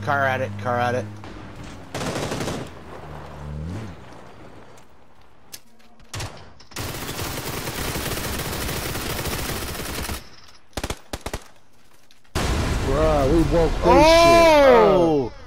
car at it, car at it. Bruh, we woke this shit. Oh!